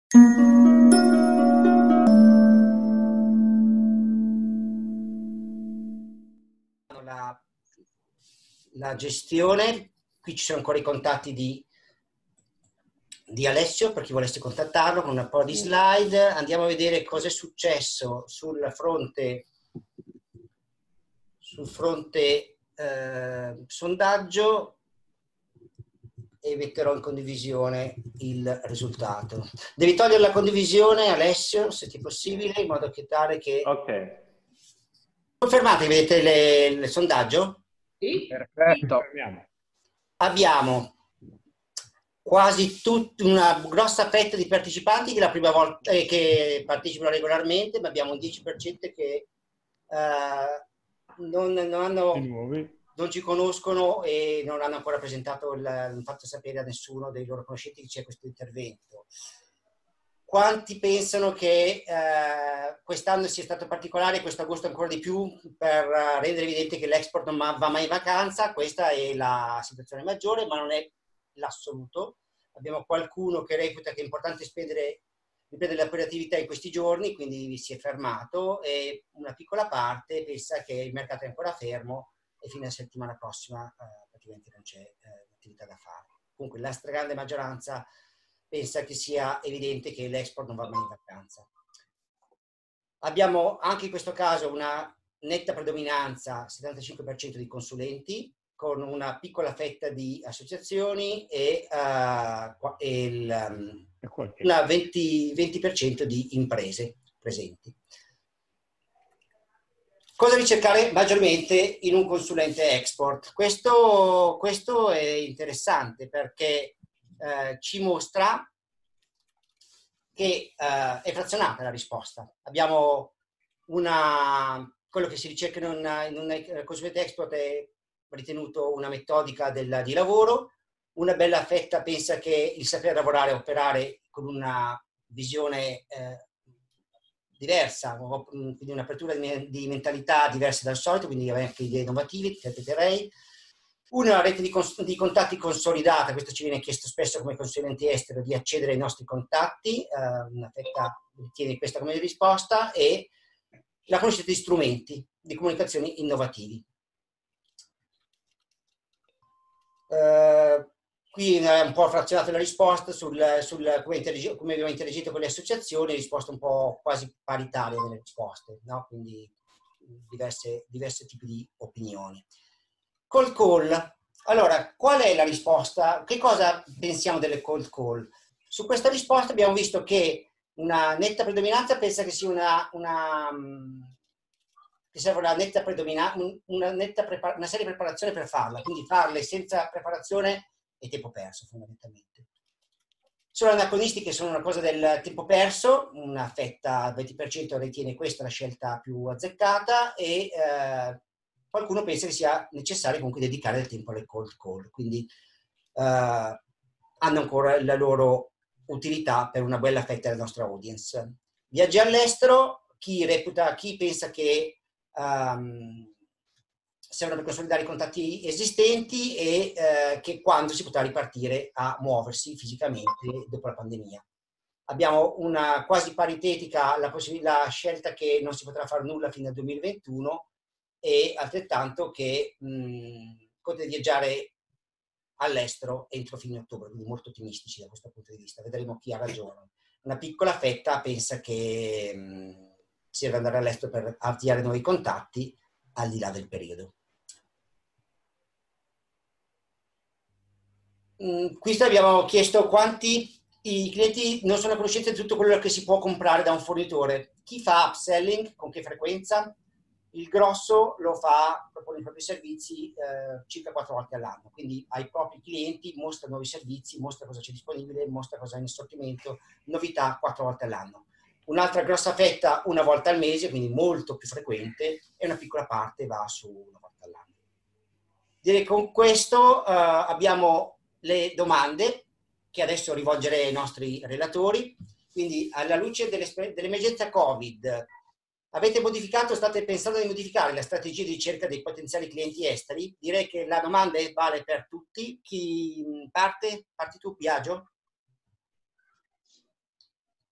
La gestione, qui ci sono ancora i contatti di Alessio per chi volesse contattarlo, con un po' di slide. Andiamo a vedere cosa è successo sul fronte sondaggio e metterò in condivisione il risultato. Devi togliere la condivisione, Alessio, se ti è possibile, in modo che tale che... Ok. Confermate, vedete il sondaggio? Sì, Perfetto. Abbiamo quasi una grossa fetta di partecipanti che è la prima volta che partecipano regolarmente, ma abbiamo un 10% che non ci conoscono e non hanno ancora presentato, non fatto sapere a nessuno dei loro conoscenti che c'è questo intervento. Quanti pensano che quest'anno sia stato particolare, questo agosto ancora di più, per rendere evidente che l'export non va mai in vacanza? Questa è la situazione maggiore, ma non è l'assoluto. Abbiamo qualcuno che reputa che è importante riprendere l'operatività in questi giorni, quindi si è fermato, e una piccola parte pensa che il mercato è ancora fermo e fino alla settimana prossima praticamente non c'è attività da fare. Comunque la stragrande maggioranza pensa che sia evidente che l'export non va mai in vacanza. Abbiamo anche in questo caso una netta predominanza, 75% di consulenti, con una piccola fetta di associazioni e una 20% di imprese presenti. Cosa ricercare maggiormente in un consulente export? Questo è interessante perché ci mostra che è frazionata la risposta. Abbiamo quello che si ricerca in un consulente export è ritenuto una metodica di lavoro. Una bella fetta pensa che il sapere lavorare e operare con una visione diversa, quindi un'apertura di mentalità diversa dal solito, quindi avere anche idee innovative, ripeterei. Una rete di contatti consolidata, questo ci viene chiesto spesso come consulenti esteri, di accedere ai nostri contatti, una fetta tiene questa come risposta, e la conoscenza di strumenti di comunicazione innovativi. Qui è un po' frazionata la risposta come abbiamo interagito con le associazioni, risposte un po' quasi paritarie nelle risposte, no? Quindi diversi tipi di opinioni. Cold call. Allora, qual è la risposta? Che cosa pensiamo delle cold call? Su questa risposta abbiamo visto che una netta predominanza pensa che sia che serve una netta predominanza, una seria preparazione per farla, quindi farle senza preparazione è tempo perso fondamentalmente. Sono anacronistiche, che sono una cosa del tempo perso, una fetta, 20% ritiene questa la scelta più azzeccata, e qualcuno pensa che sia necessario comunque dedicare del tempo alle cold call, quindi hanno ancora la loro utilità per una bella fetta della nostra audience. Viaggi all'estero, chi pensa che servono per consolidare i contatti esistenti e che quando si potrà ripartire a muoversi fisicamente dopo la pandemia. Abbiamo una quasi paritetica la scelta che non si potrà fare nulla fino al 2021 e altrettanto che potete viaggiare all'estero entro fine ottobre, quindi molto ottimistici da questo punto di vista. Vedremo chi ha ragione. Una piccola fetta pensa che si deve andare all'estero per avviare nuovi contatti al di là del periodo. Qui abbiamo chiesto quanti i clienti non sono a conoscenza di tutto quello che si può comprare da un fornitore. Chi fa upselling, con che frequenza? Il grosso lo fa, propone i propri servizi circa 4 volte all'anno, quindi ai propri clienti mostra nuovi servizi, mostra cosa c'è disponibile, mostra cosa è in assortimento, novità 4 volte all'anno. Un'altra grossa fetta una volta al mese, quindi molto più frequente, e una piccola parte va su una volta all'anno. Direi che con questo abbiamo le domande che adesso rivolgerei ai nostri relatori. Quindi, alla luce dell'emergenza Covid, avete modificato, state pensando di modificare la strategia di ricerca dei potenziali clienti esteri? Direi che la domanda vale per tutti. Chi parte? Parti tu, Biagio?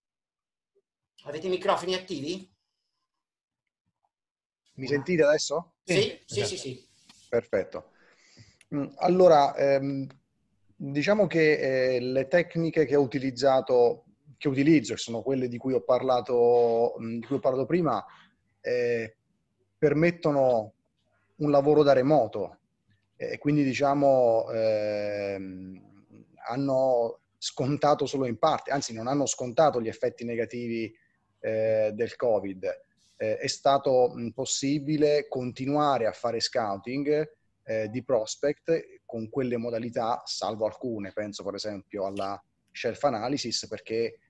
Avete i microfoni attivi? Mi sentite adesso? Sì, sì, sì, sì. Perfetto. Allora, diciamo che le tecniche che utilizzo, che sono quelle di cui ho parlato prima, permettono un lavoro da remoto e quindi diciamo hanno scontato solo in parte, anzi non hanno scontato gli effetti negativi del Covid. È stato possibile continuare a fare scouting di prospect con quelle modalità, salvo alcune, penso per esempio alla shelf analysis, perché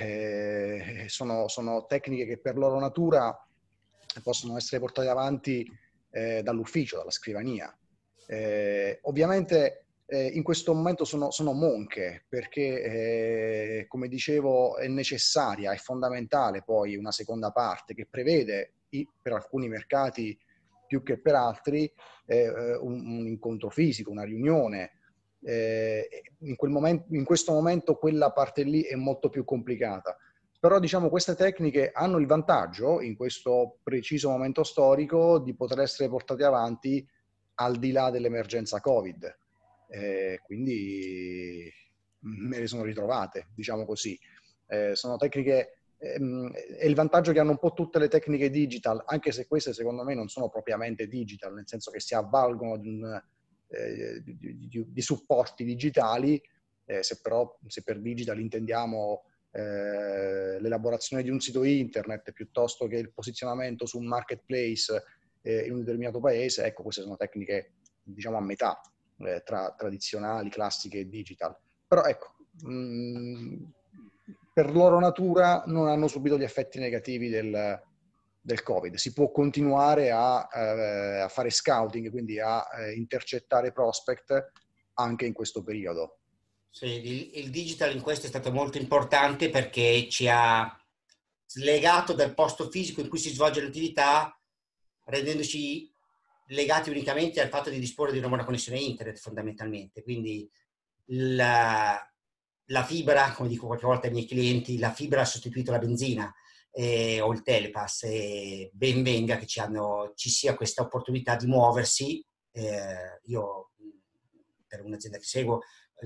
sono tecniche che per loro natura possono essere portate avanti dall'ufficio, dalla scrivania. Ovviamente in questo momento sono monche perché, come dicevo, è necessaria, è fondamentale poi una seconda parte che prevede per alcuni mercati più che per altri un incontro fisico, una riunione. In questo momento quella parte lì è molto più complicata. Però diciamo queste tecniche hanno il vantaggio in questo preciso momento storico di poter essere portate avanti al di là dell'emergenza Covid. Quindi me le sono ritrovate, diciamo così. Sono tecniche, è il vantaggio che hanno un po' tutte le tecniche digital, anche se queste secondo me non sono propriamente digital, nel senso che si avvalgono di supporti digitali, se per digital intendiamo l'elaborazione di un sito internet piuttosto che il posizionamento su un marketplace in un determinato paese, ecco, queste sono tecniche, diciamo, a metà tra tradizionali, classiche e digital. Però ecco, per loro natura non hanno subito gli effetti negativi del Covid. Si può continuare a fare scouting, quindi a intercettare prospect anche in questo periodo. Sì, il digital in questo è stato molto importante perché ci ha slegato dal posto fisico in cui si svolge l'attività, rendendoci legati unicamente al fatto di disporre di una buona connessione internet fondamentalmente. Quindi la fibra, come dico qualche volta ai miei clienti, la fibra ha sostituito la benzina o il telepass, e ben venga che ci sia questa opportunità di muoversi. Io per un'azienda che seguo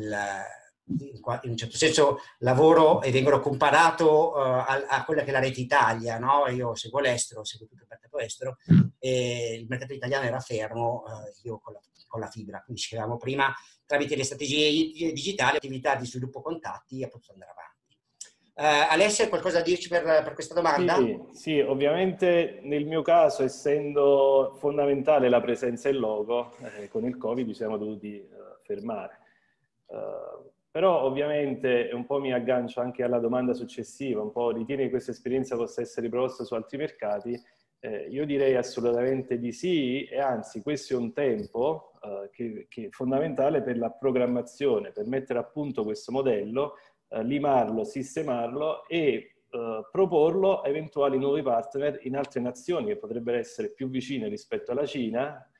in un certo senso lavoro e vengono comparato a quella che è la rete Italia, no? Io seguo l'estero, seguo tutto il mercato estero e il mercato italiano era fermo, io con la fibra, quindi dicevamo prima, tramite le strategie digitali, attività di sviluppo contatti, ha potuto andare avanti. Alessia, hai qualcosa da dirci per questa domanda? Sì, ovviamente nel mio caso, essendo fondamentale la presenza in loco, con il Covid ci siamo dovuti fermare. Però ovviamente un po' mi aggancio anche alla domanda successiva, un po' ritieni che questa esperienza possa essere riproposta su altri mercati? Io direi assolutamente di sì, e anzi questo è un tempo che è fondamentale per la programmazione, per mettere a punto questo modello, limarlo, sistemarlo e proporlo a eventuali nuovi partner in altre nazioni che potrebbero essere più vicine rispetto alla Cina,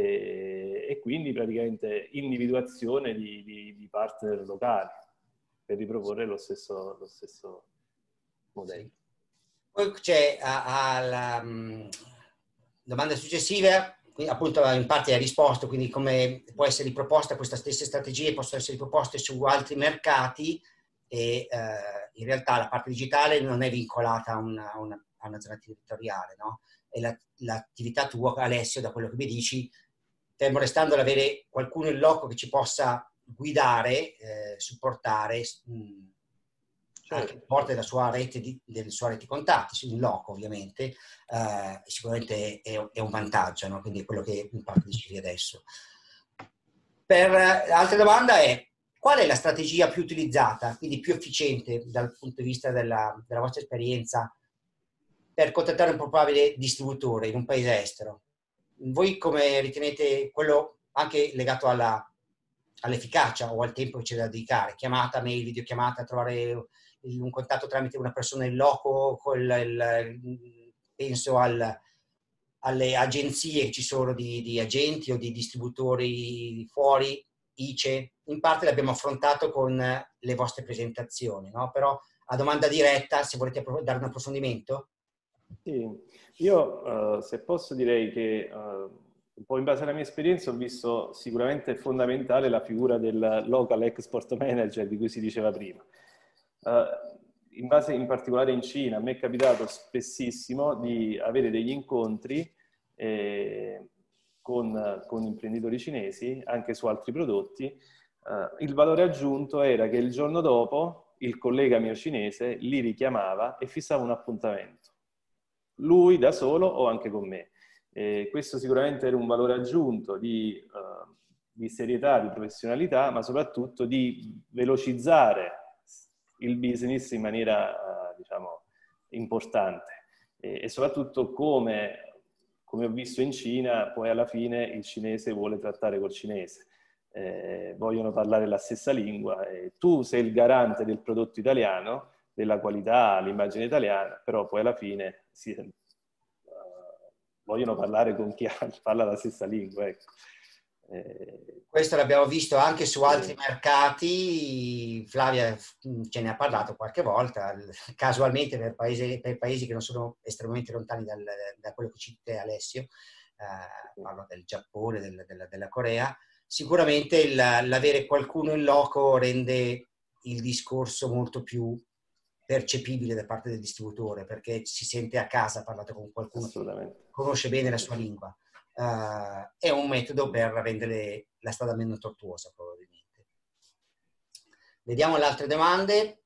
e quindi praticamente individuazione di partner locali per riproporre lo stesso modello. Sì. Poi c'è alla domanda successiva, appunto in parte hai risposto, quindi come può essere riproposta questa stessa strategia, possono essere riproposte su altri mercati e in realtà la parte digitale non è vincolata a una zona territoriale, no? E l'attività tua, Alessio, da quello che mi dici, fermo restando ad avere qualcuno in loco che ci possa guidare, supportare, anche porta della sua rete di contatti, in loco ovviamente, sicuramente è un vantaggio, no? Quindi è quello che in parte dicevi adesso. Per l'altra domanda è: qual è la strategia più utilizzata, quindi più efficiente dal punto di vista della vostra esperienza, per contattare un probabile distributore in un paese estero? Voi come ritenete quello anche legato all'efficacia o al tempo che c'è da dedicare? Chiamata, mail, videochiamata, trovare un contatto tramite una persona in loco, penso alle agenzie che ci sono di agenti o di distributori fuori, ICE, in parte l'abbiamo affrontato con le vostre presentazioni, no? Però a domanda diretta, se volete dare un approfondimento. Sì, io se posso direi che un po' in base alla mia esperienza ho visto sicuramente fondamentale la figura del local export manager di cui si diceva prima. In base in particolare in Cina, a me è capitato spessissimo di avere degli incontri con imprenditori cinesi, anche su altri prodotti. Il valore aggiunto era che il giorno dopo il collega mio cinese li richiamava e fissava un appuntamento. Lui da solo o anche con me. Questo sicuramente era un valore aggiunto di serietà, di professionalità, ma soprattutto di velocizzare il business in maniera, diciamo, importante. E soprattutto come ho visto in Cina, poi alla fine il cinese vuole trattare col cinese. Vogliono parlare la stessa lingua. Tu sei il garante del prodotto italiano, della qualità, l'immagine italiana, però poi alla fine vogliono parlare con chi parla la stessa lingua. Ecco. Questo l'abbiamo visto anche su altri mercati, Flavia ce ne ha parlato qualche volta, casualmente per paesi che non sono estremamente lontani da quello che cita Alessio, parlo del Giappone, della Corea. Sicuramente l'avere qualcuno in loco rende il discorso molto più percepibile da parte del distributore, perché si sente a casa parlato con qualcuno che conosce bene la sua lingua. È un metodo per rendere la strada meno tortuosa, probabilmente. Vediamo le altre domande.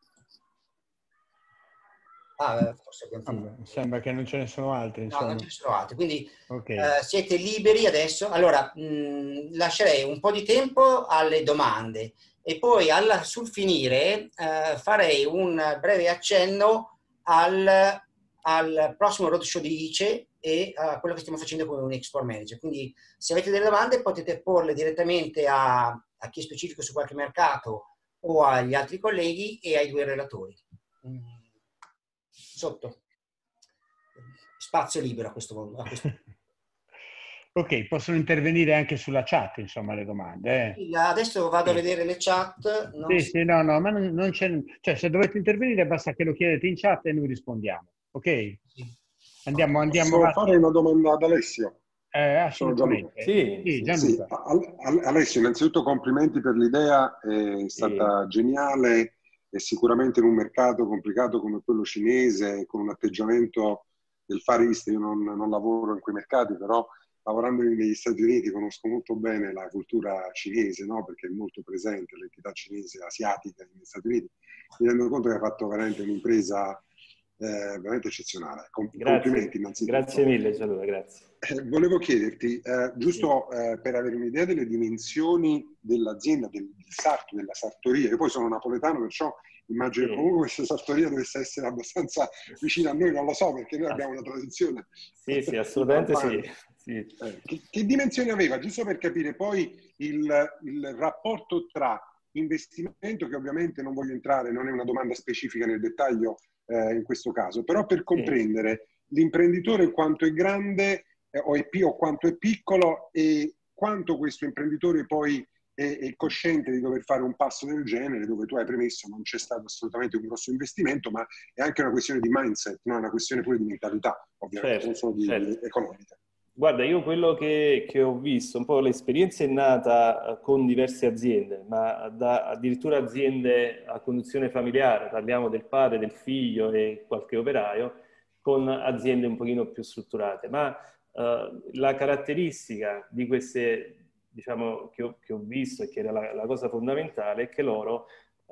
Forse abbiamo finito. Sembra che non ce ne sono altri. Insomma. No, non ce ne sono altri, quindi okay. Siete liberi adesso. Allora, lascerei un po' di tempo alle domande e poi sul finire farei un breve accenno al prossimo roadshow di ICE e a quello che stiamo facendo con un export manager. Quindi se avete delle domande potete porle direttamente a chi è specifico su qualche mercato o agli altri colleghi e ai due relatori. Sotto. Spazio libero a questo momento. Ok, possono intervenire anche sulla chat, insomma, le domande. Adesso vado a vedere le chat. No, ma non c'è... Cioè, se dovete intervenire basta che lo chiedete in chat e noi rispondiamo. Ok? Andiamo Posso avanti. fare una domanda ad Alessio? Assolutamente. Sì, Gianluca. Alessio, innanzitutto complimenti per l'idea, è stata geniale e sicuramente in un mercato complicato come quello cinese, con un atteggiamento del Far East, io non lavoro in quei mercati, però lavorando negli Stati Uniti conosco molto bene la cultura cinese, no? Perché è molto presente l'entità cinese asiatica negli Stati Uniti. Mi rendo conto che hai fatto veramente un'impresa veramente eccezionale. Complimenti innanzitutto. Grazie mille Gianluca, grazie. Volevo chiederti, giusto per avere un'idea delle dimensioni dell'azienda, del sarto, della sartoria. Io poi sono napoletano, perciò immagino che comunque questa sartoria dovesse essere abbastanza vicina a noi, non lo so, perché noi abbiamo una tradizione. Sì, assolutamente sì. Che dimensioni aveva? Giusto per capire poi il rapporto tra investimento, che ovviamente non voglio entrare, non è una domanda specifica nel dettaglio in questo caso, però per comprendere l'imprenditore quanto è grande o quanto è piccolo e quanto questo imprenditore poi è cosciente di dover fare un passo del genere, dove tu hai premesso non c'è stato assolutamente un grosso investimento, ma è anche una questione di mindset, no? È una questione pure di mentalità, ovviamente, non solo di economica. Guarda, io quello che ho visto, un po' l'esperienza è nata con diverse aziende, ma addirittura aziende a conduzione familiare, parliamo del padre, del figlio e qualche operaio, con aziende un pochino più strutturate. Ma la caratteristica di queste, diciamo, che ho visto e che era la cosa fondamentale, è che loro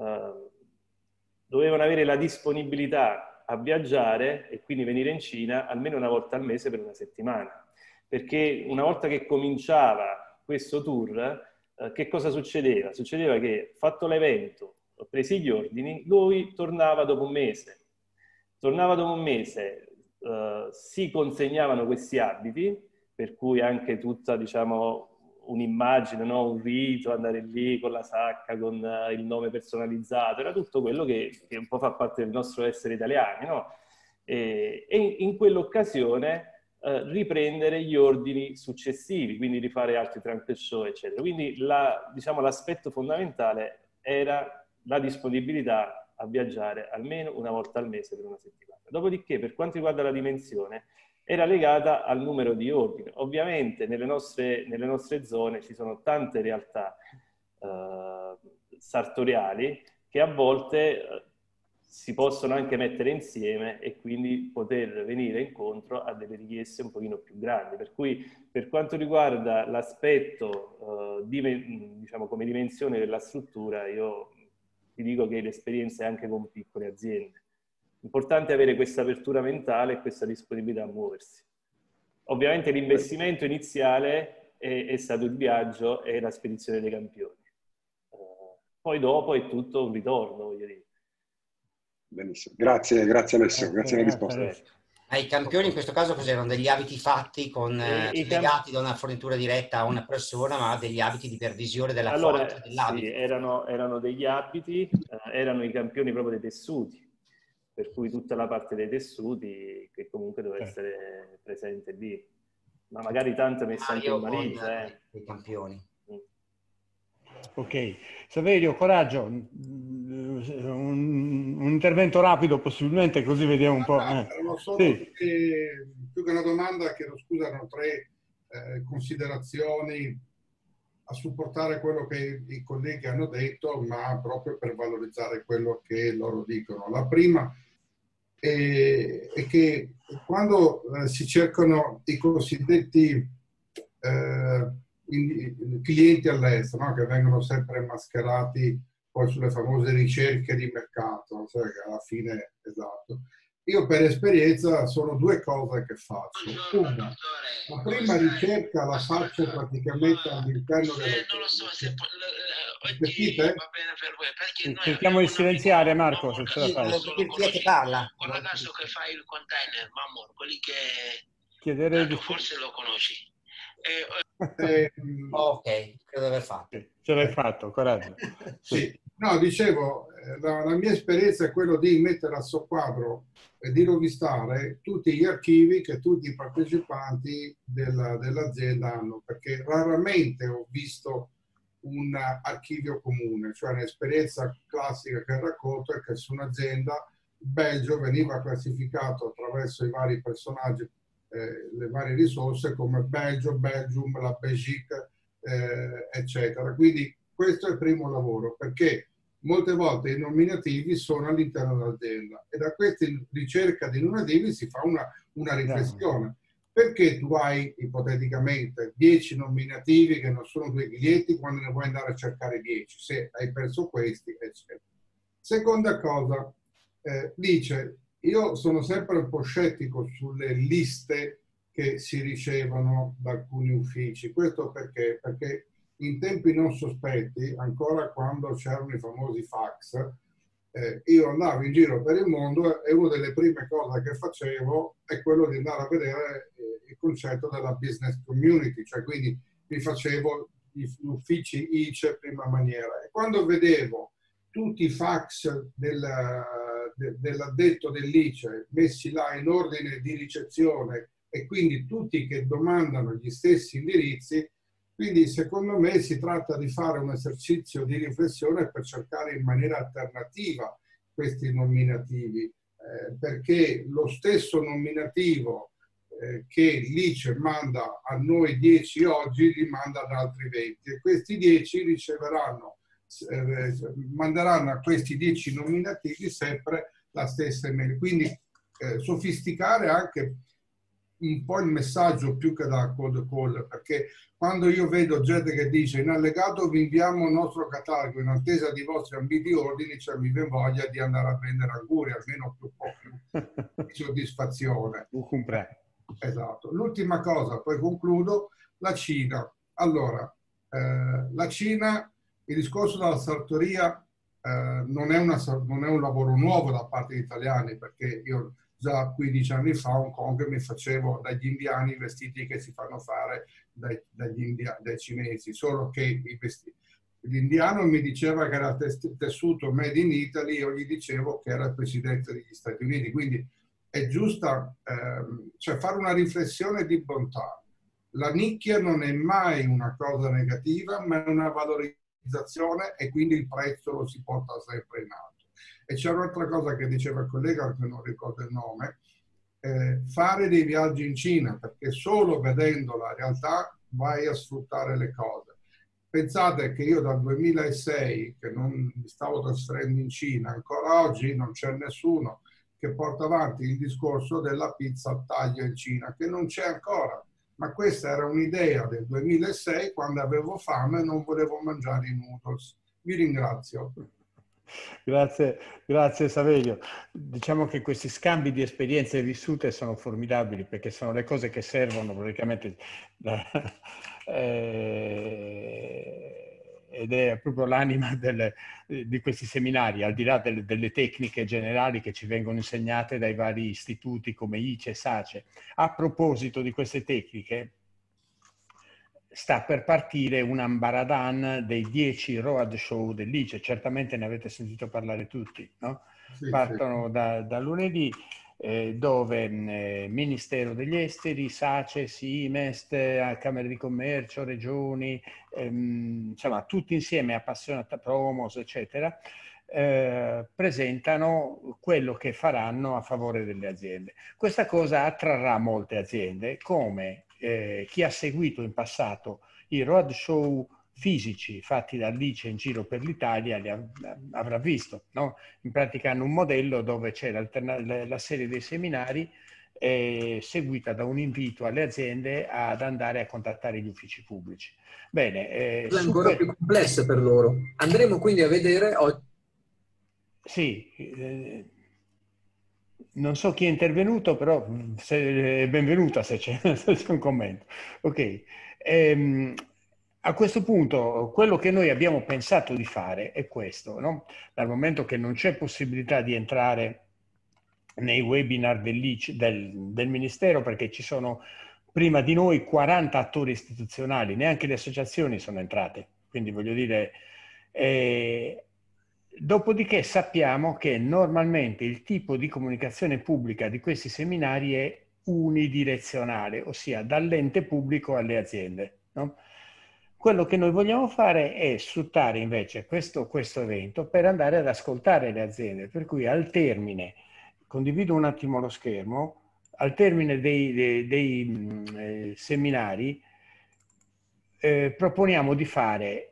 dovevano avere la disponibilità a viaggiare e quindi venire in Cina almeno una volta al mese per una settimana. Perché una volta che cominciava questo tour, che cosa succedeva? Succedeva che, fatto l'evento, presi gli ordini, lui tornava dopo un mese. Si consegnavano questi abiti, per cui anche tutta, diciamo, un'immagine, no? Un rito, andare lì con la sacca, con il nome personalizzato, era tutto quello che un po' fa parte del nostro essere italiani, no? E in quell'occasione riprendere gli ordini successivi, quindi rifare altri trunk show, eccetera. Quindi diciamo, l'aspetto fondamentale era la disponibilità a viaggiare almeno una volta al mese per una settimana. Dopodiché, per quanto riguarda la dimensione, era legata al numero di ordini. Ovviamente nelle nostre zone ci sono tante realtà sartoriali che a volte si possono anche mettere insieme e quindi poter venire incontro a delle richieste un pochino più grandi. Per cui, per quanto riguarda l'aspetto diciamo come dimensione della struttura, io ti dico che l'esperienza è anche con piccole aziende. Importante avere questa apertura mentale e questa disponibilità a muoversi. Ovviamente l'investimento iniziale è stato il viaggio e la spedizione dei campioni. Poi dopo è tutto un ritorno, voglio dire. Benissimo, grazie Alessio, grazie per la risposta. I campioni in questo caso cos'erano? Degli abiti fatti legati da una fornitura diretta a una persona, ma degli abiti di pervisione della forza dell'abito? Sì, erano degli abiti, erano i campioni proprio dei tessuti, per cui tutta la parte dei tessuti che comunque doveva essere presente lì, ma magari tanto messa anche in valigia. I campioni. Ok, Saverio, coraggio, un intervento rapido possibilmente, così vediamo un po'. Erano solo Sì. più che una domanda, chiedo scusa, erano 3 considerazioni a supportare quello che i colleghi hanno detto, ma proprio per valorizzare quello che loro dicono. La prima è che quando si cercano i cosiddetti clienti all'estero, no? Che vengono sempre mascherati poi sulle famose ricerche di mercato, cioè che alla fine, esatto. Io per esperienza sono 2 cose che faccio. Una, la prima ricerca la faccio praticamente all'interno della... Non lo so se Sentite? va bene per voi, perché noi Cerchiamo di silenziare Marco, se ce la fai. Chi è che parla? Quel ragazzo che fa il container, Mamor, quelli che Chiederei di... forse lo conosci. Ok, credo di aver fatto. Ce l'hai fatto, coraggio. Sì. No, dicevo, la mia esperienza è quella di mettere a soqquadro e di rovistare tutti gli archivi che tutti i partecipanti dell'azienda hanno, perché raramente ho visto un archivio comune, cioè un'esperienza classica che racconto è che su un'azienda il Belgio veniva classificato attraverso i vari personaggi, le varie risorse come Belgio, Belgium, la Belgique, eccetera. Quindi questo è il primo lavoro, perché molte volte i nominativi sono all'interno dell'azienda e da questa ricerca di nominativi si fa una riflessione. Perché tu hai ipoteticamente 10 nominativi che non sono 2 clienti quando ne vuoi andare a cercare 10, se hai perso questi, eccetera. Seconda cosa, dice, io sono sempre un po' scettico sulle liste che si ricevono da alcuni uffici. Questo perché? Perché in tempi non sospetti, ancora quando c'erano i famosi fax, io andavo in giro per il mondo e una delle prime cose che facevo è quello di andare a vedere il concetto della business community, cioè quindi mi facevo gli uffici ICE prima maniera. E quando vedevo tutti i fax dell'addetto dell'ICE messi là in ordine di ricezione e quindi tutti che domandano gli stessi indirizzi, quindi secondo me si tratta di fare un esercizio di riflessione per cercare in maniera alternativa questi nominativi, perché lo stesso nominativo che l'ICE manda a noi 10 oggi li manda ad altri 20 e questi 10 riceveranno, manderanno a questi 10 nominativi sempre la stessa email. Quindi sofisticare anche un po' il messaggio più che da cold call, perché quando io vedo gente che dice in allegato vi inviamo il nostro catalogo in attesa di vostri ambiti ordini, cioè mi viene voglia di andare a vendere auguri, almeno un po' più di soddisfazione. Esatto. L'ultima cosa, poi concludo, la Cina. Allora, la Cina, il discorso della sartoria non è un lavoro nuovo da parte degli italiani, perché io già 15 anni fa a Hong Kong mi facevo dagli indiani i vestiti che si fanno fare dai cinesi, solo che l'indiano mi diceva che era tessuto made in Italy, io gli dicevo che era il presidente degli Stati Uniti, quindi è giusta cioè fare una riflessione di bontà. La nicchia non è mai una cosa negativa, ma è una valorizzazione e quindi il prezzo lo si porta sempre in alto. E c'è un'altra cosa che diceva il collega, che non ricordo il nome, fare dei viaggi in Cina, perché solo vedendo la realtà vai a sfruttare le cose. Pensate che io dal 2006 che non mi stavo trasferendo in Cina, ancora oggi non c'è nessuno che porta avanti il discorso della pizza a taglio in Cina, che non c'è ancora. Ma questa era un'idea del 2006, quando avevo fame e non volevo mangiare i noodles. Vi ringrazio. Grazie Saverio. Diciamo che questi scambi di esperienze vissute sono formidabili, perché sono le cose che servono praticamente ed è proprio l'anima di questi seminari, al di là delle tecniche generali che ci vengono insegnate dai vari istituti come ICE e SACE. A proposito di queste tecniche, sta per partire un ambaradan dei 10 roadshow dell'ICE, certamente ne avete sentito parlare tutti, no? Sì, Partono da lunedì, dove Ministero degli Esteri, SACE, SIMEST, Camere di Commercio, Regioni, insomma tutti insieme, appassionati, Promos, eccetera, presentano quello che faranno a favore delle aziende. Questa cosa attrarrà molte aziende, come chi ha seguito in passato i roadshow fisici fatti dall'ICE in giro per l'Italia li avrà visto, no? In pratica hanno un modello dove c'è la serie dei seminari seguita da un invito alle aziende ad andare a contattare gli uffici pubblici. Bene, è ancora più complessa per loro. Andremo quindi a vedere sì, non so chi è intervenuto, però è benvenuta se c'è un commento. Ok. A questo punto, quello che noi abbiamo pensato di fare è questo, no? Dal momento che non c'è possibilità di entrare nei webinar del Ministero, perché ci sono prima di noi 40 attori istituzionali, neanche le associazioni sono entrate, quindi voglio dire... Dopodiché sappiamo che normalmente il tipo di comunicazione pubblica di questi seminari è unidirezionale, ossia dall'ente pubblico alle aziende, no? Quello che noi vogliamo fare è sfruttare invece questo evento per andare ad ascoltare le aziende, per cui al termine, condivido un attimo lo schermo, al termine dei seminari proponiamo di fare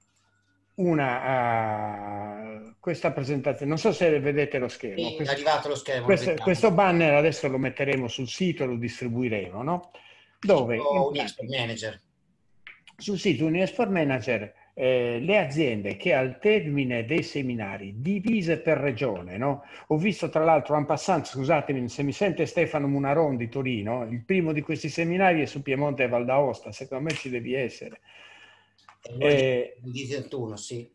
questa presentazione, non so se vedete lo schermo. È arrivato lo schermo. Questo banner adesso lo metteremo sul sito e lo distribuiremo, no? Dove Unexport Manager. Sul sito Unexport Manager le aziende che al termine dei seminari divise per regione, no? Ho visto tra l'altro en passant, scusatemi se mi sente Stefano Munaron di Torino, il primo di questi seminari è su Piemonte e Val d'Aosta, secondo me ci devi essere. Di 31, sì.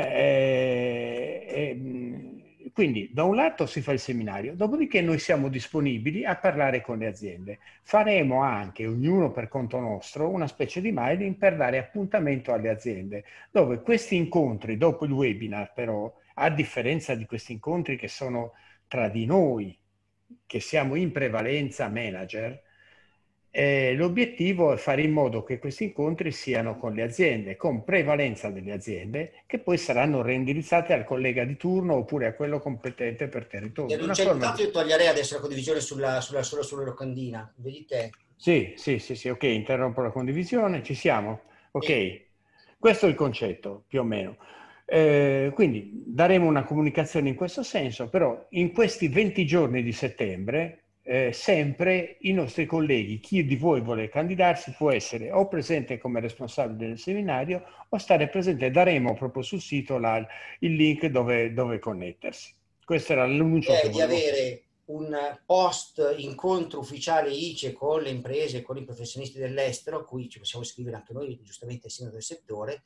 Quindi da un lato si fa il seminario, dopodiché noi siamo disponibili a parlare con le aziende. Faremo anche, ognuno per conto nostro, una specie di mailing per dare appuntamento alle aziende, dove questi incontri, dopo il webinar però, a differenza di questi incontri che sono tra di noi, che siamo in prevalenza manager, l'obiettivo è fare in modo che questi incontri siano con le aziende, con prevalenza delle aziende, che poi saranno reindirizzate al collega di turno oppure a quello competente per territorio. Non c'è intanto, io toglierei adesso la condivisione sulla locandina, vedi te? Sì, ok, interrompo la condivisione, ci siamo? Ok, questo è il concetto, più o meno. Quindi daremo una comunicazione in questo senso, però in questi 20 giorni di settembre sempre i nostri colleghi, chi di voi vuole candidarsi può essere o presente come responsabile del seminario o stare presente. Daremo proprio sul sito il link dove connettersi. Questo era l'annuncio che di avere un post incontro ufficiale ICE con le imprese, con i professionisti dell'estero, a cui ci possiamo iscrivere anche noi, giustamente essendo del settore,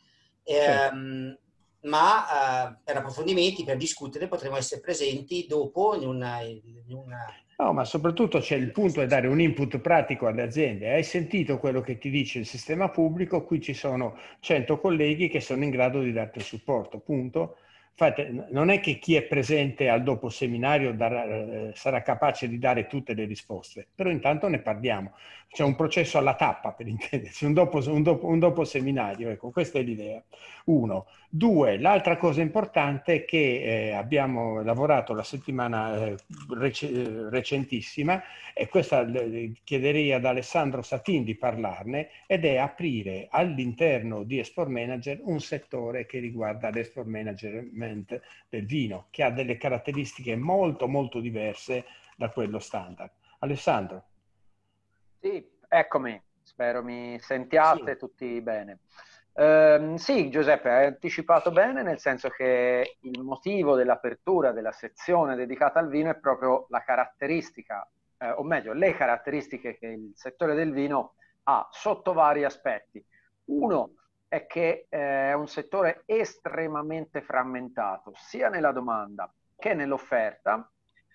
ma per approfondimenti, per discutere, potremo essere presenti dopo in una... No, ma soprattutto c'è il punto è dare un input pratico alle aziende. Hai sentito quello che ti dice il sistema pubblico? Qui ci sono 100 colleghi che sono in grado di darti il supporto, punto. Infatti, non è che chi è presente al dopo seminario sarà capace di dare tutte le risposte, però intanto ne parliamo. C'è un processo alla tappa, per intendersi, un dopo seminario, ecco, questa è l'idea. Uno. Due, l'altra cosa importante è che abbiamo lavorato la settimana recentissima, e questa chiederei ad Alessandro Satin di parlarne, ed è aprire all'interno di Export Manager un settore che riguarda l'export management del vino, che ha delle caratteristiche molto molto diverse da quello standard. Alessandro. Sì, eccomi, spero mi sentiate tutti bene. Sì, Giuseppe, hai anticipato bene, nel senso che il motivo dell'apertura della sezione dedicata al vino è proprio la caratteristica, o meglio, le caratteristiche che il settore del vino ha sotto vari aspetti. Uno è che è un settore estremamente frammentato, sia nella domanda che nell'offerta,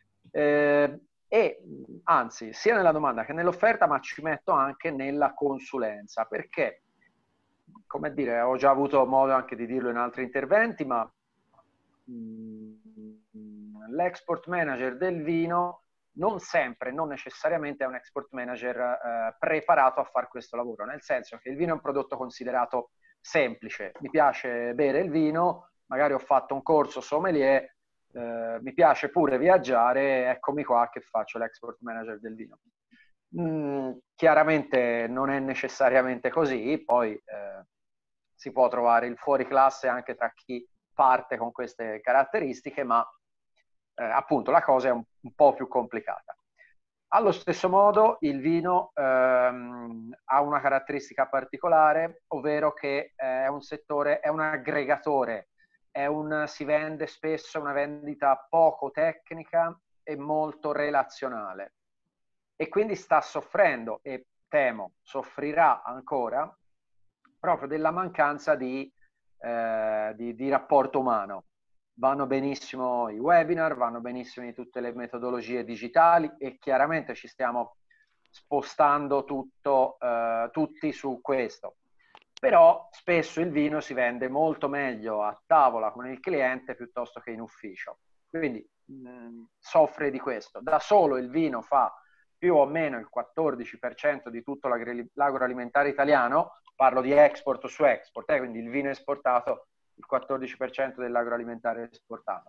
e anzi, sia nella domanda che nell'offerta, ma ci metto anche nella consulenza, perché, come dire, ho già avuto modo anche di dirlo in altri interventi, ma l'export manager del vino non sempre, non necessariamente è un export manager preparato a fare questo lavoro, nel senso che il vino è un prodotto considerato semplice. Mi piace bere il vino, magari ho fatto un corso sommelier, mi piace pure viaggiare, eccomi qua che faccio l'export manager del vino. Chiaramente non è necessariamente così, poi si può trovare il fuoriclasse anche tra chi parte con queste caratteristiche, ma appunto la cosa è un po' più complicata. Allo stesso modo il vino ha una caratteristica particolare, ovvero che è un settore, è un aggregatore, si vende spesso, è una vendita poco tecnica e molto relazionale, e quindi sta soffrendo, e temo soffrirà ancora, proprio della mancanza di rapporto umano. Vanno benissimo i webinar, vanno benissimo tutte le metodologie digitali, e chiaramente ci stiamo spostando tutti su questo. Però spesso il vino si vende molto meglio a tavola con il cliente piuttosto che in ufficio. Quindi soffre di questo. Da solo il vino fa più o meno il 14% di tutto l'agroalimentare italiano, parlo di export su export, quindi il vino esportato, il 14% dell'agroalimentare esportato.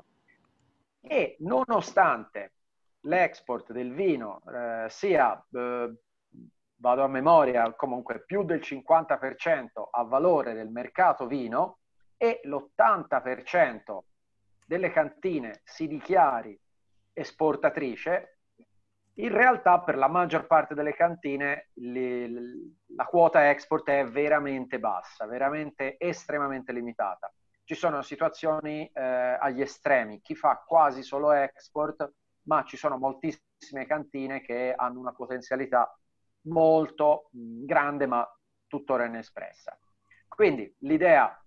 E nonostante l'export del vino sia, vado a memoria, comunque più del 50% a valore del mercato vino, e l'80% delle cantine si dichiari esportatrice, in realtà per la maggior parte delle cantine la quota export è veramente bassa, veramente estremamente limitata. Ci sono situazioni agli estremi, chi fa quasi solo export, ma ci sono moltissime cantine che hanno una potenzialità molto grande, ma tuttora inespressa. Quindi l'idea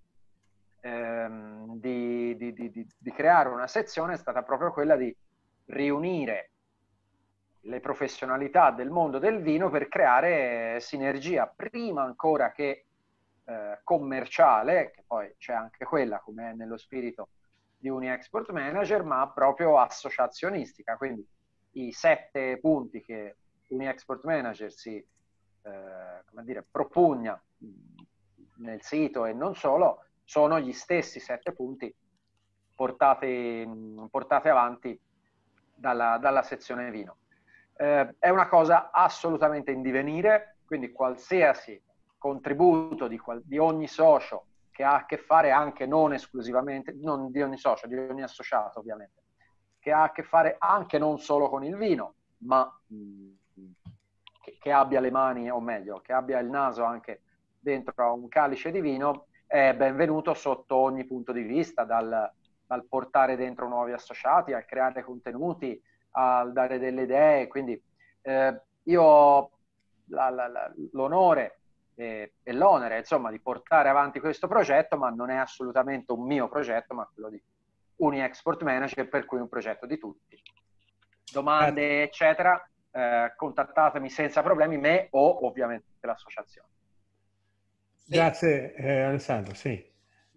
di creare una sezione è stata proprio quella di riunire le professionalità del mondo del vino per creare sinergia, prima ancora che commerciale, che poi c'è anche quella, come è nello spirito di Uni-Export Manager, ma proprio associazionistica. Quindi i 7 punti che Uni-Export Manager si propugna nel sito e non solo, sono gli stessi 7 punti portati avanti dalla sezione vino. È una cosa assolutamente in divenire, quindi qualsiasi contributo di ogni socio che ha a che fare anche non esclusivamente, non di ogni socio, di ogni associato ovviamente, che ha a che fare anche non solo con il vino, ma che abbia le mani, o meglio, che abbia il naso anche dentro a un calice di vino, è benvenuto sotto ogni punto di vista, dal portare dentro nuovi associati, al creare contenuti, al dare delle idee. Quindi io ho l'onore e l'onere, insomma, di portare avanti questo progetto, ma non è assolutamente un mio progetto, ma quello di Uni-Export Manager, per cui è un progetto di tutti. Domande, eccetera, contattatemi senza problemi, me o ovviamente l'associazione. Grazie Alessandro, sì.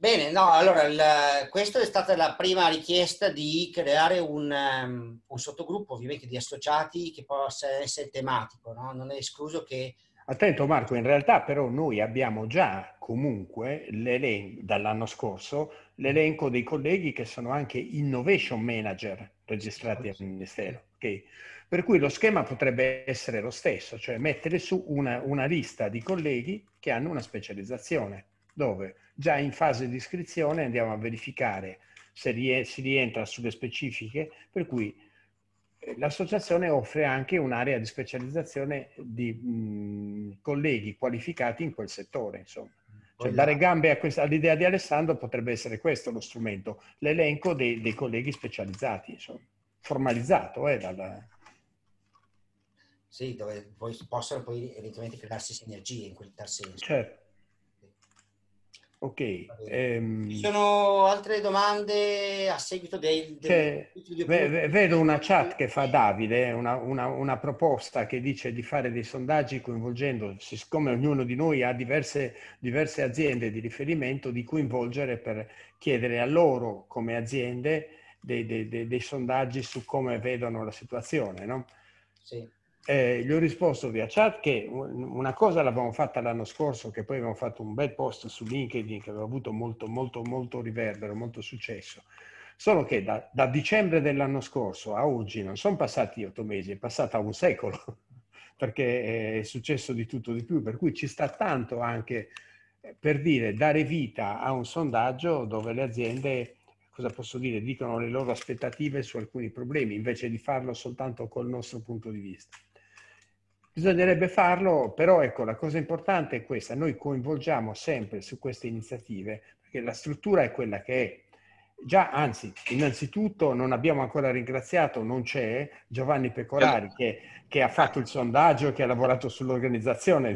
Bene, no, allora questa è stata la prima richiesta di creare un sottogruppo ovviamente di associati che possa essere tematico, no? Non è escluso che... Attento Marco, in realtà però noi abbiamo già comunque dall'anno scorso l'elenco dei colleghi che sono anche innovation manager registrati al Ministero. Okay? Per cui lo schema potrebbe essere lo stesso, cioè mettere su una lista di colleghi che hanno una specializzazione, dove già in fase di iscrizione andiamo a verificare se si rientra sulle specifiche, per cui l'associazione offre anche un'area di specializzazione di colleghi qualificati in quel settore, insomma. Cioè, dare gambe all'idea di Alessandro potrebbe essere questo lo strumento, l'elenco dei colleghi specializzati, insomma, formalizzato Sì, dove possono poi eventualmente crearsi sinergie in quel tal senso. Certo. Ok. Ci sono altre domande a seguito vedo una chat che fa Davide, una proposta che dice di fare dei sondaggi coinvolgendo, siccome ognuno di noi ha diverse aziende di riferimento, di coinvolgere per chiedere a loro come aziende dei sondaggi su come vedono la situazione, no? Sì. Gli ho risposto via chat che una cosa l'avevamo fatta l'anno scorso, che poi abbiamo fatto un bel post su LinkedIn che aveva avuto molto riverbero, molto successo. Solo che da dicembre dell'anno scorso a oggi non sono passati 8 mesi, è passata un secolo, perché è successo di tutto di più, per cui ci sta tanto anche per dire dare vita a un sondaggio dove le aziende, cosa posso dire, dicono le loro aspettative su alcuni problemi, invece di farlo soltanto col nostro punto di vista. Bisognerebbe farlo, però ecco, la cosa importante è questa, noi coinvolgiamo sempre su queste iniziative, perché la struttura è quella che è. Già, anzi, innanzitutto non abbiamo ancora ringraziato, non c'è, Giovanni Pecorari che ha fatto il sondaggio e che ha lavorato sull'organizzazione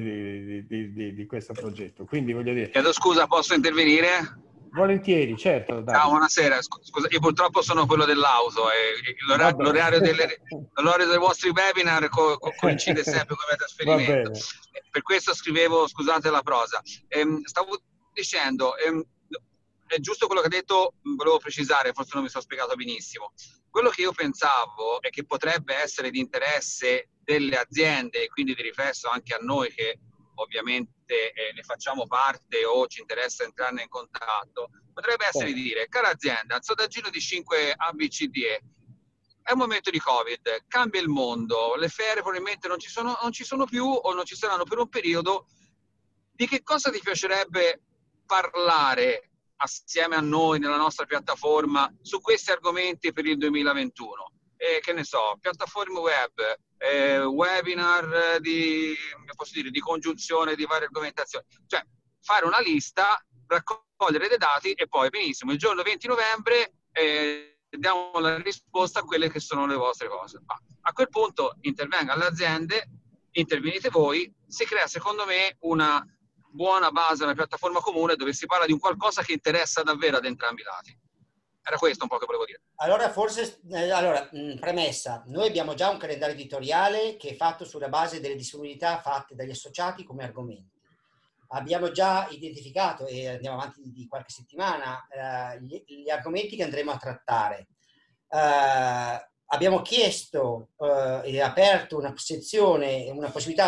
di questo progetto. Quindi voglio dire... Chiedo scusa, posso intervenire? Volentieri, certo. Davide. Ciao, buonasera. Scusa, io purtroppo sono quello dell'auto e l'orario dei vostri webinar coincide sempre con il trasferimento. Per questo scrivevo, scusate la prosa. Stavo dicendo, è giusto quello che ha detto, volevo precisare, forse non mi sono spiegato benissimo. Quello che io pensavo è che potrebbe essere di interesse delle aziende e quindi di riflesso anche a noi che ovviamente ne facciamo parte o ci interessa entrarne in contatto, potrebbe essere di dire, cara azienda, il sondaggino di 5 ABCDE è un momento di Covid, cambia il mondo, le ferie probabilmente non ci sono più o non ci saranno per un periodo, di che cosa ti piacerebbe parlare assieme a noi nella nostra piattaforma su questi argomenti per il 2021? Che ne so, piattaforme web, webinar di congiunzione di varie argomentazioni, cioè fare una lista, raccogliere dei dati e poi benissimo, il giorno 20 novembre diamo la risposta a quelle che sono le vostre cose. Ma a quel punto intervengano le aziende, intervenite voi, si crea secondo me una buona base, una piattaforma comune dove si parla di un qualcosa che interessa davvero ad entrambi i lati. Era questo un po' che volevo dire. Allora, premessa, noi abbiamo già un calendario editoriale che è fatto sulla base delle disponibilità fatte dagli associati come argomenti. Abbiamo già identificato, e andiamo avanti di qualche settimana, gli argomenti che andremo a trattare. Abbiamo chiesto e aperto una sezione, una possibilità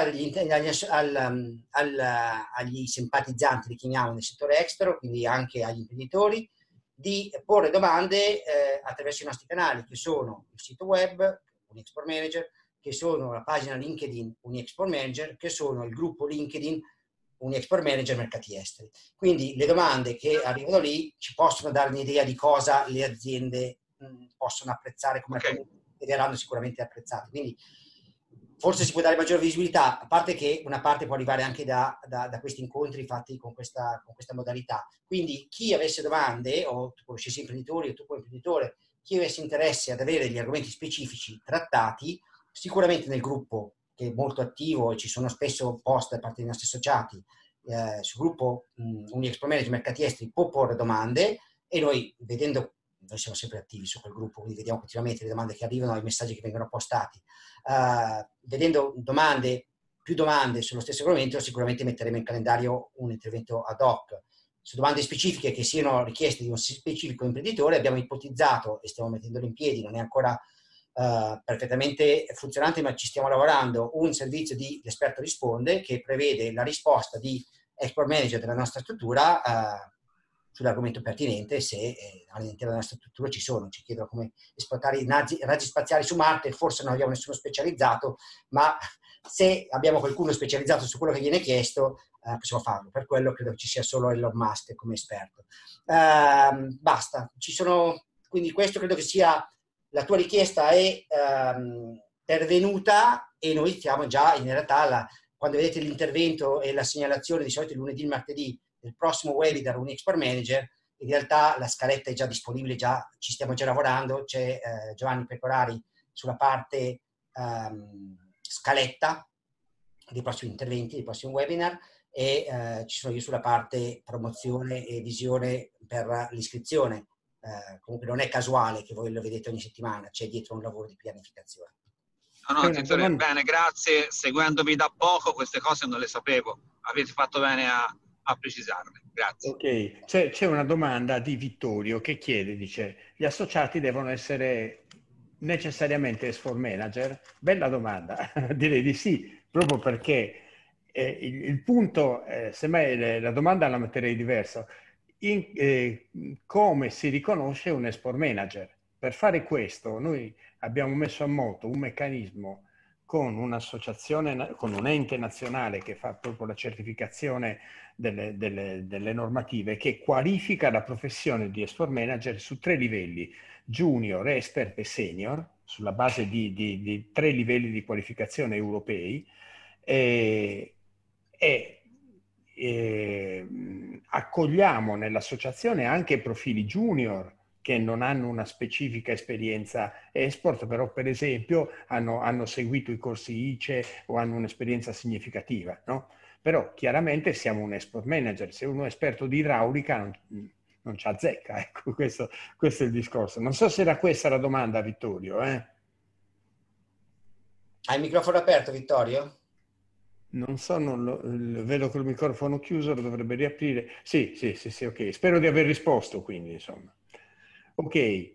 agli simpatizzanti, li chiamiamo, nel settore estero, quindi anche agli imprenditori, di porre domande attraverso i nostri canali, che sono il sito web UniExport Manager, che sono la pagina LinkedIn UniExport Manager, che sono il gruppo LinkedIn UniExport Manager Mercati Esteri. Quindi le domande che arrivano lì ci possono dare un'idea di cosa le aziende possono apprezzare come argomenti, e verranno sicuramente apprezzati. Quindi forse si può dare maggiore visibilità, a parte che una parte può arrivare anche da questi incontri fatti con questa modalità. Quindi chi avesse domande, o tu conoscessi imprenditori, o tu come imprenditore, chi avesse interesse ad avere degli argomenti specifici trattati, sicuramente nel gruppo, che è molto attivo e ci sono spesso post da parte dei nostri associati, sul gruppo UniExport Manager Mercati Esteri può porre domande e noi siamo sempre attivi su quel gruppo, quindi vediamo continuamente le domande che arrivano, i messaggi che vengono postati. Vedendo più domande sullo stesso argomento, sicuramente metteremo in calendario un intervento ad hoc su domande specifiche che siano richieste di un specifico imprenditore, abbiamo ipotizzato, e stiamo mettendolo in piedi, non è ancora perfettamente funzionante, ma ci stiamo lavorando, un servizio di L'esperto risponde, che prevede la risposta di export manager della nostra struttura sull'argomento pertinente, se all'interno della nostra struttura ci chiedono come esportare i raggi spaziali su Marte, forse non abbiamo nessuno specializzato, ma se abbiamo qualcuno specializzato su quello che viene chiesto, possiamo farlo. Per quello credo che ci sia solo Elon Musk come esperto. Basta, quindi questo credo che sia, la tua richiesta è pervenuta, e noi stiamo già, in realtà, quando vedete l'intervento e la segnalazione di solito il lunedì e il martedì del prossimo webinar un export manager, in realtà la scaletta è già disponibile, ci stiamo già lavorando, c'è Giovanni Pecorari sulla parte scaletta dei prossimi interventi, dei prossimi webinar, e ci sono io sulla parte promozione e visione per l'iscrizione. Comunque non è casuale che voi lo vedete ogni settimana, c'è dietro un lavoro di pianificazione. No, Tittore, bene, grazie. Seguendovi da poco queste cose non le sapevo, avete fatto bene a precisarle. Grazie. Ok, c'è una domanda di Vittorio che chiede, dice, gli associati devono essere necessariamente export manager? Bella domanda, direi di sì, proprio perché il punto, semmai la domanda la metterei diversa, come si riconosce un export manager? Per fare questo noi abbiamo messo a moto un meccanismo con un'associazione, con un ente nazionale che fa proprio la certificazione delle normative, che qualifica la professione di export manager su 3 livelli, junior, expert e senior, sulla base di 3 livelli di qualificazione europei, e accogliamo nell'associazione anche profili junior che non hanno una specifica esperienza export, però per esempio hanno seguito i corsi ICE o hanno un'esperienza significativa, no? Però chiaramente siamo un export manager, se uno è esperto di idraulica non ci azzecca, ecco, questo è il discorso. Non so se era questa la domanda, Vittorio. Hai il microfono aperto, Vittorio? Non so, vedo che il microfono chiuso, lo dovrebbe riaprire. Sì, ok. Spero di aver risposto, quindi, insomma. Ok.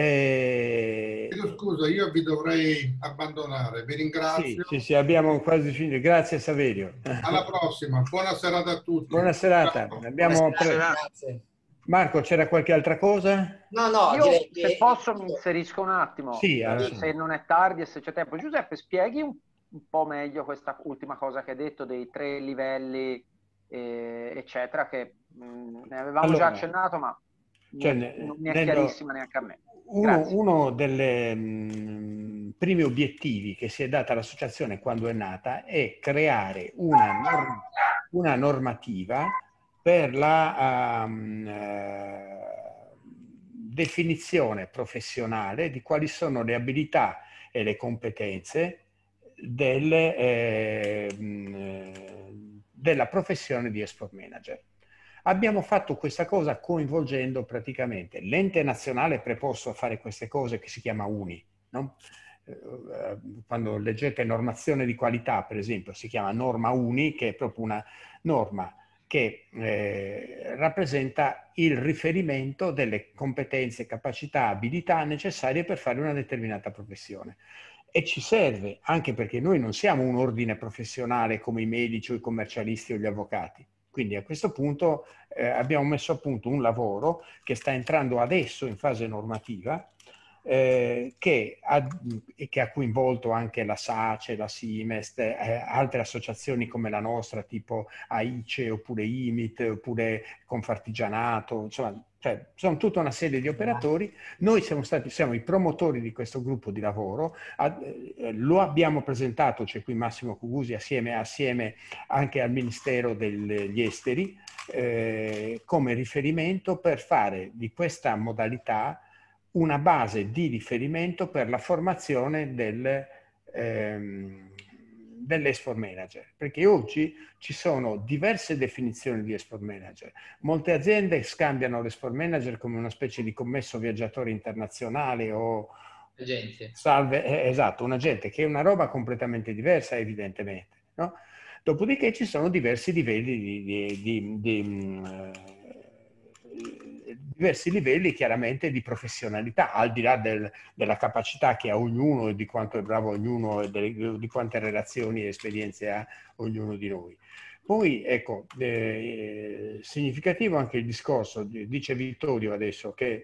Scusa, io vi dovrei abbandonare. Vi ringrazio. Sì, abbiamo quasi finito. Grazie, Saverio. Alla prossima. Buona serata a tutti. Buona serata. Grazie. Marco, c'era qualche altra cosa? No, io, direi se posso mi inserisco un attimo, sì, se non è tardi e se c'è tempo. Giuseppe, spieghi un po' meglio questa ultima cosa che hai detto dei 3 livelli, eccetera, che ne avevamo già accennato, ma non mi è chiarissima neanche a me. Uno dei primi obiettivi che si è data l'associazione quando è nata è creare una normativa per la definizione professionale di quali sono le abilità e le competenze della professione di export manager. Abbiamo fatto questa cosa coinvolgendo praticamente l'ente nazionale preposto a fare queste cose, che si chiama UNI, no? Quando leggete normazione di qualità, per esempio, si chiama norma UNI, che è proprio una norma che rappresenta il riferimento delle competenze, capacità, abilità necessarie per fare una determinata professione. E ci serve anche perché noi non siamo un ordine professionale come i medici o i commercialisti o gli avvocati. Quindi a questo punto abbiamo messo a punto un lavoro che sta entrando adesso in fase normativa, che ha coinvolto anche la SACE, la Simest, altre associazioni come la nostra, tipo AICE, oppure IMIT, oppure Confartigianato, insomma, cioè, sono tutta una serie di operatori. Noi siamo i promotori di questo gruppo di lavoro, lo abbiamo presentato, c'è qui Massimo Cugusi, assieme anche al Ministero degli Esteri, come riferimento per fare di questa modalità una base di riferimento per la formazione dell'export manager, perché oggi ci sono diverse definizioni di export manager. Molte aziende scambiano l'export manager come una specie di commesso viaggiatore internazionale o agente. Esatto, un agente, che è una roba completamente diversa, evidentemente, no? Dopodiché ci sono diversi livelli diversi livelli chiaramente di professionalità, al di là della capacità che ha ognuno e di quanto è bravo ognuno e di quante relazioni e esperienze ha ognuno di noi. Poi, ecco, significativo anche il discorso, dice Vittorio adesso, che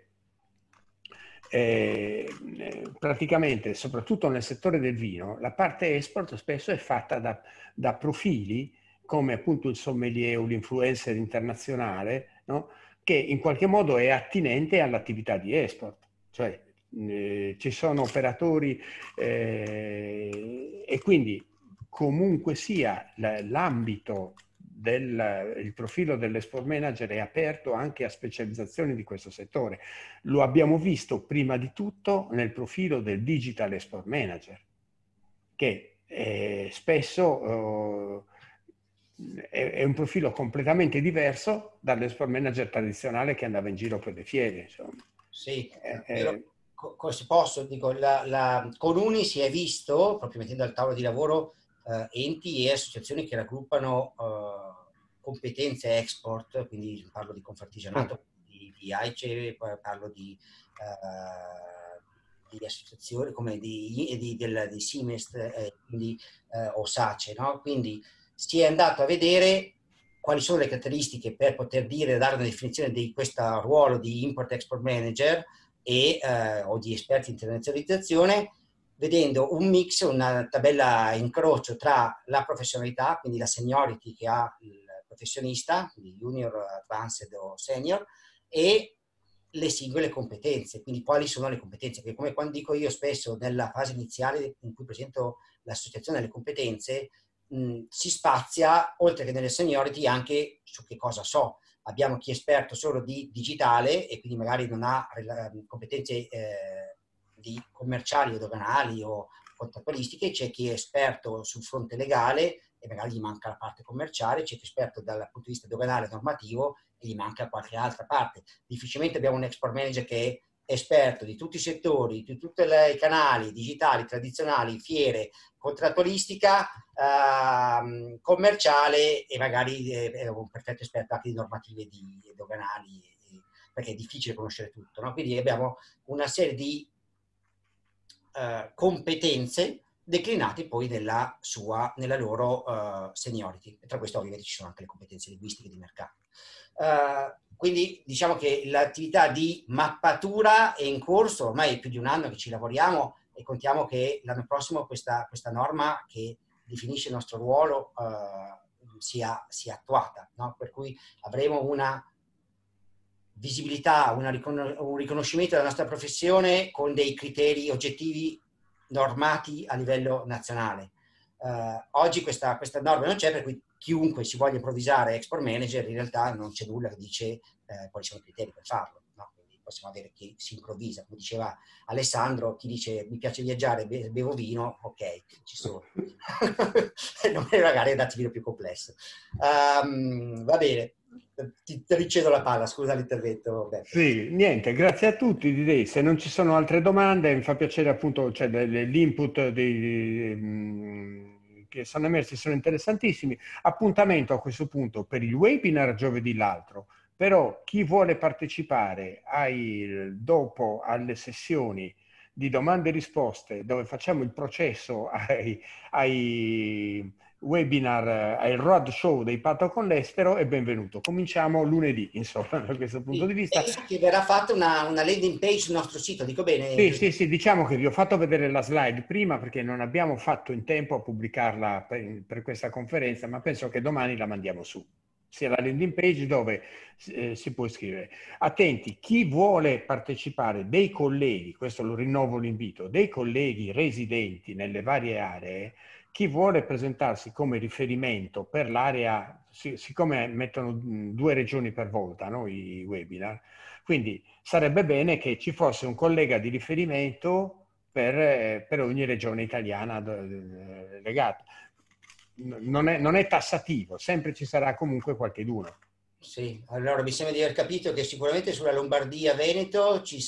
praticamente, soprattutto nel settore del vino, la parte export spesso è fatta da profili come appunto il sommelier o l'influencer internazionale, no? Che in qualche modo è attinente all'attività di export. Cioè ci sono operatori e quindi comunque sia l'ambito il profilo dell'export manager è aperto anche a specializzazioni di questo settore. Lo abbiamo visto prima di tutto nel profilo del digital export manager, che spesso è un profilo completamente diverso dall'export manager tradizionale che andava in giro per le fiere, insomma. Sì, se posso, dico, con Uni si è visto, proprio mettendo al tavolo di lavoro, enti e associazioni che raggruppano competenze export, quindi parlo di Confartigianato, di AICE, parlo di associazioni come di Simest, quindi o SACE, no? Quindi si è andato a vedere quali sono le caratteristiche per poter dare una definizione di questo ruolo di import-export manager o di esperti in internazionalizzazione, vedendo un mix, una tabella incrocio tra la professionalità, quindi la seniority che ha il professionista, quindi junior, advanced o senior, e le singole competenze. Quindi quali sono le competenze? Perché come quando dico io spesso nella fase iniziale in cui presento l'associazione delle competenze, si spazia, oltre che nelle seniority, anche su che cosa so. Abbiamo chi è esperto solo di digitale e quindi magari non ha competenze di commerciali o doganali o contrattualistiche, c'è chi è esperto sul fronte legale e magari gli manca la parte commerciale, c'è chi è esperto dal punto di vista doganale normativo e gli manca qualche altra parte. Difficilmente abbiamo un export manager che è esperto di tutti i settori, di tutti i canali digitali, tradizionali, fiere, contrattualistica, commerciale e magari è un perfetto esperto anche di normative doganali, perché è difficile conoscere tutto, no? Quindi abbiamo una serie di competenze declinate poi nella loro seniority. E tra questo ovviamente ci sono anche le competenze linguistiche di mercato. Quindi diciamo che l'attività di mappatura è in corso, ormai è più di un anno che ci lavoriamo e contiamo che l'anno prossimo questa norma che definisce il nostro ruolo sia attuata, no? Per cui avremo una visibilità, un riconoscimento della nostra professione con dei criteri oggettivi normati a livello nazionale. Oggi questa norma non c'è, per cui chiunque si voglia improvvisare export manager in realtà non c'è nulla che dice quali sono i criteri per farlo, no? Quindi possiamo avere chi si improvvisa, come diceva Alessandro, chi dice mi piace viaggiare, bevo vino, ok, ci sono. Non è magari un attimino più complesso. Va bene, ti ricevo la palla, scusa l'intervento. Sì, niente, grazie a tutti, direi. Se non ci sono altre domande mi fa piacere appunto, cioè l'input che sono emersi sono interessantissimi. Appuntamento a questo punto per il webinar giovedì l'altro, però chi vuole partecipare dopo alle sessioni di domande e risposte dove facciamo il processo ai webinar, al roadshow dei Patto con l'Estero, è benvenuto. Cominciamo lunedì, insomma, da questo punto di vista. Penso che verrà fatta una landing page sul nostro sito, dico bene? Sì, diciamo che vi ho fatto vedere la slide prima perché non abbiamo fatto in tempo a pubblicarla per questa conferenza, ma penso che domani la mandiamo su. Sia la landing page dove si può iscrivere. Attenti, chi vuole partecipare, dei colleghi, questo lo rinnovo l'invito, dei colleghi residenti nelle varie aree, chi vuole presentarsi come riferimento per l'area, siccome mettono 2 regioni per volta, no, i webinar, quindi sarebbe bene che ci fosse un collega di riferimento per ogni regione italiana legata. Non è tassativo, sempre ci sarà comunque qualcheduno. Sì, allora mi sembra di aver capito che sicuramente sulla Lombardia-Veneto ci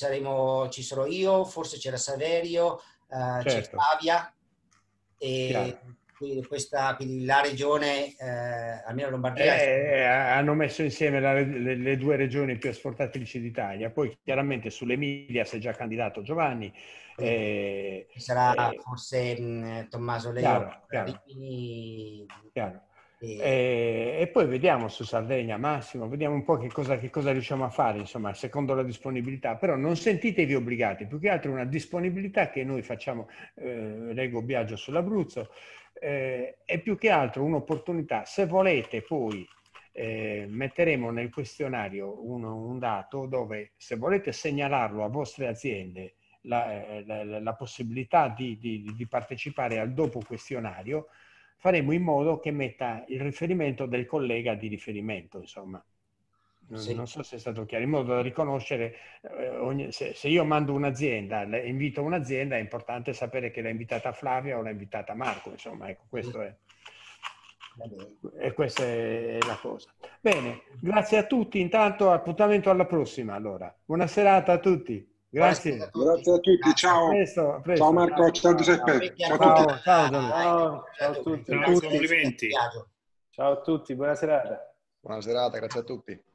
sarò io, forse c'era Saverio, certo. c'è Flavia e quindi la regione, almeno Lombardia... hanno messo insieme le due regioni più esportatrici d'Italia. Poi chiaramente sull'Emilia si è già candidato Giovanni. Sarà forse Tommaso Leo. Chiaro. E poi vediamo su Sardegna, Massimo, vediamo un po' che cosa riusciamo a fare, insomma, secondo la disponibilità. Però non sentitevi obbligati, più che altro una disponibilità che noi facciamo, leggo Biagio sull'Abruzzo, è più che altro un'opportunità. Se volete poi metteremo nel questionario un dato dove, se volete segnalarlo a vostre aziende, la possibilità di partecipare al dopo questionario, faremo in modo che metta il riferimento del collega di riferimento, insomma. Non so se è stato chiaro, in modo da riconoscere, se io mando un'azienda, invito un'azienda, è importante sapere che l'ha invitata Flavia o l'ha invitata Marco, insomma, ecco, questo è. E questa è la cosa. Bene, grazie a tutti, intanto appuntamento alla prossima, allora. Buona serata a tutti. Grazie. Grazie a tutti, ciao. A presto. Ciao Marco, ciao Giuseppe. Ciao a tutti. Complimenti. Ciao a tutti, buona serata. Buona serata, grazie a tutti.